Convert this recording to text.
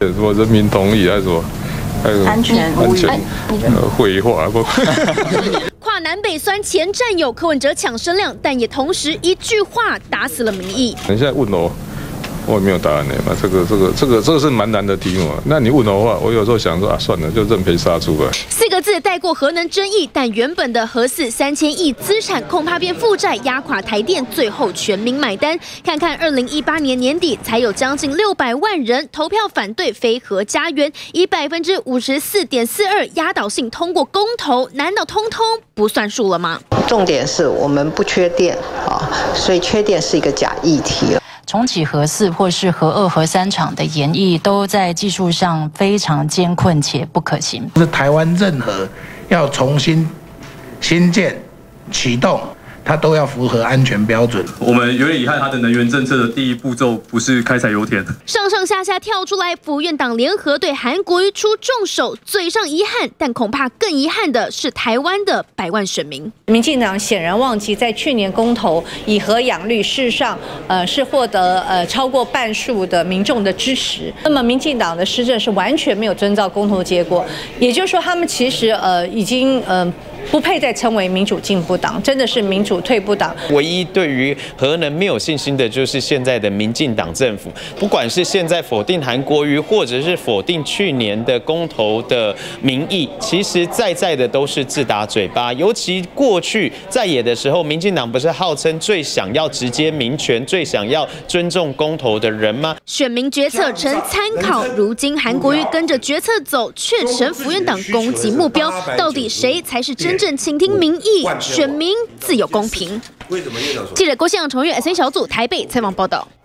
什么人民同意还是什么？还有安全绘画不？ 跨南北酸前战友柯文哲抢声量，但也同时一句话打死了民意。 你现在问我也没有答案的嘛，这个是蛮难的题目啊。那你问我的话，我有时候想说啊，算了，就认赔杀出吧。 4个字带过核能争议，但原本的核四3000亿资产恐怕变负债，压垮台电，最后全民买单。看看2018年年底，才有将近600万人投票反对非核家园，以54.42%压倒性通过公投，难道通通不算数了吗？ 重点是我们不缺电啊，所以缺电是一个假议题了。 重启核4或是核2、核3厂的研议，都在技术上非常艰困且不可行。 是台湾任何要重新新建、启动，它都要符合安全标准。 我们有点遗憾，它的能源政策的第一步骤不是开采油田。 上上下下跳出来，府院党联合对韩国瑜出重手，嘴上遗憾，但恐怕更遗憾的是台湾的100万选民。 民进党显然忘记，在去年公投以核养绿，事实上是获得超过半数的民众的支持。那么民进党的施政是完全没有遵照公投结果，也就是说，他们其实已经不配再称为民主进步党，真的是民主退步党。 唯一对于核能没有信心的，就是现在的民进党政府。不管是现在否定韩国瑜，或者是否定去年的公投的民意，其实在的都是自打嘴巴。尤其过去在野的时候，民进党不是号称最想要直接民权、最想要尊重公投的人吗？ 选民决策成参考，如今韩国瑜跟着决策走，却成府院党攻击目标。到底谁才是真正倾听民意？选民自有公平。记者郭信阳、重阅 SN 小组台北采访报道。